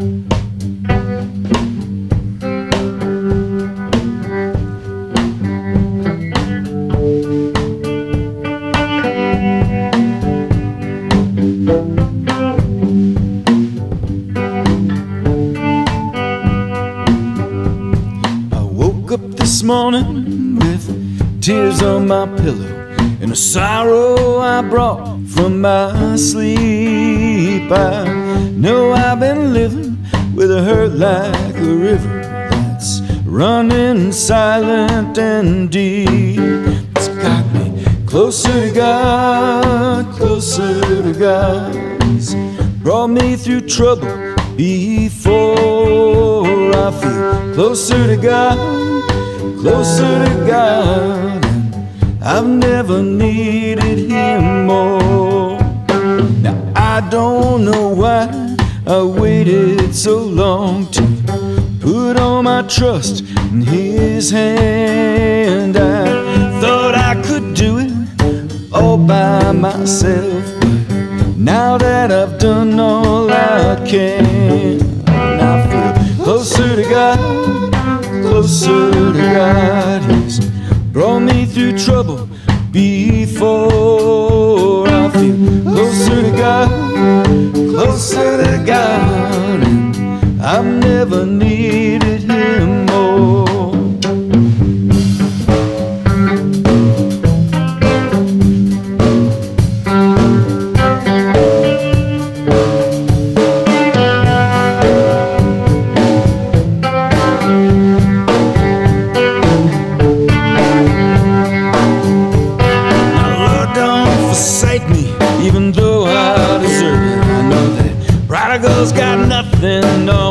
This morning with tears on my pillow and a sorrow I brought from my sleep. I know I've been living with a hurt like a river that's running silent and deep. It's got me closer to God, closer to God. He's brought me through trouble before. I feel closer to God, closer to God, and I've never needed Him more. Now I don't know why I waited so long to put all my trust in His hand. I thought I could do it all by myself, but now that I've done all I can, I feel closer to God, closer to God. He's brought me through trouble before. I feel closer to God, closer to God, and I've never needed Him more. Even though I deserve it, I know that prodigals got nothing on